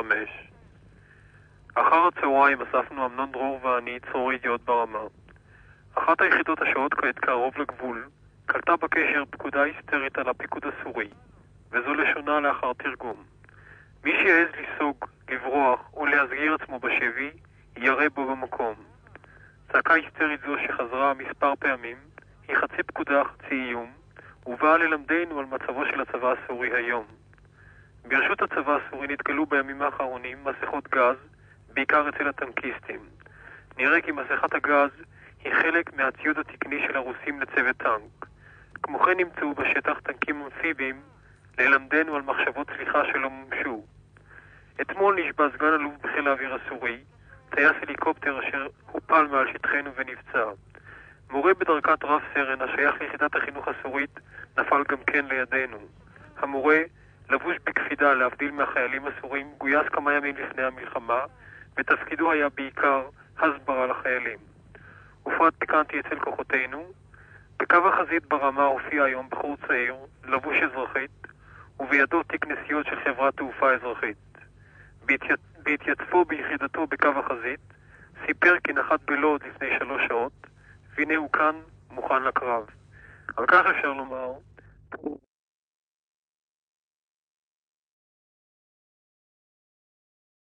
5. אחר הצהריים אספנו אמנון דרור ואני צרור ידיעות ברמה. אחת היחידות השוהות כעת קרוב לגבול קלטה בקשר פקודה היסטרית על הפיקוד הסורי, וזו לשונה לאחר תרגום. מי שיעז לסוג, לברוח או להסגיר עצמו בשבי, יראה בו במקום. צעקה היסטרית זו שחזרה מספר פעמים היא חצי פקודה חצי איום, ובאה ללמדנו על מצבו של הצבא הסורי היום. ברשות הצבא הסורי נתגלו בימים האחרונים מסכות גז, בעיקר אצל הטנקיסטים. נראה כי מסכת הגז היא חלק מהציוד התקני של הרוסים לצוות טנק. כמו כן נמצאו בשטח טנקים אמפיביים ללמדנו על מחשבות סליחה שלא מומשו. אתמול נשבע סגן אלוף בחיל האוויר הסורי, טייס הליקופטר אשר הופל מעל שטחנו ונפצע. מורה בדרגת רב סרן השייך ליחידת החינוך הסורית נפל גם כן לידינו. המורה, לבוש בקפידה להבדיל מהחיילים הסורים, גויס כמה ימים לפני המלחמה, ותפקידו היה בעיקר הסברה לחיילים. ופרט פיקנטי אצל כוחותינו, בקו החזית ברמה הופיע היום בחור צעיר, לבוש אזרחית, ובידו תיק נסיעות של חברת תעופה אזרחית. בהתייצפו ביחידתו בקו החזית, סיפר כי נחת בלוד לפני 3 שעות, והנה הוא כאן מוכן לקרב. על כך אפשר לומר